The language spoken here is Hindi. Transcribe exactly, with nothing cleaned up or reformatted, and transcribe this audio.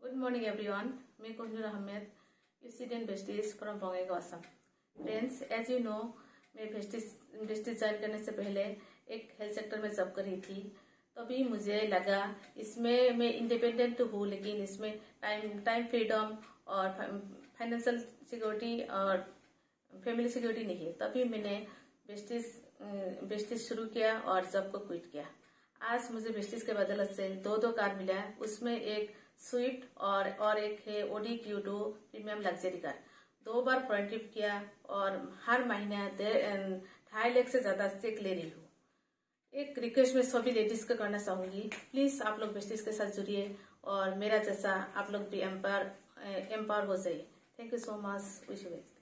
Good morning everyone. मैं Kohinoor Ahmed, student Vestige from Bongaigaon Assam. Friends, as you know, मैं वेस्टिज वेस्टिज ज्वाइन करने से पहले एक हेल्थ सेक्टर में जॉब करी थी। तभी तो मुझे लगा इसमें मैं इंडिपेंडेंट तो हूँ, लेकिन इसमें टाइम टाइम फ्रीडम और फाइनेंशियल सिक्योरिटी और फैमिली सिक्योरिटी नहीं है। तभी मैंने वेस्टिज वेस्टिज शुरू किया और जॉब को क्विट किया। आज मुझे वेस्टिज के बदौलत से दो दो कार मिला है, उसमें एक स्विफ्ट और और एक है Audi Q two premium luxury car. दो बार फ्रंट ट्रिप किया और हर महीने ढाई लाख से ज्यादा चेक ले रही हूँ। एक रिक्वेस्ट मैं सभी लेडीज को करना चाहूंगी, प्लीज आप लोग वेस्टिज के साथ जुड़िए और मेरा जैसा आप लोग भी एम्पावर एम्पावर हो जाइए। Thank you so much. Wish you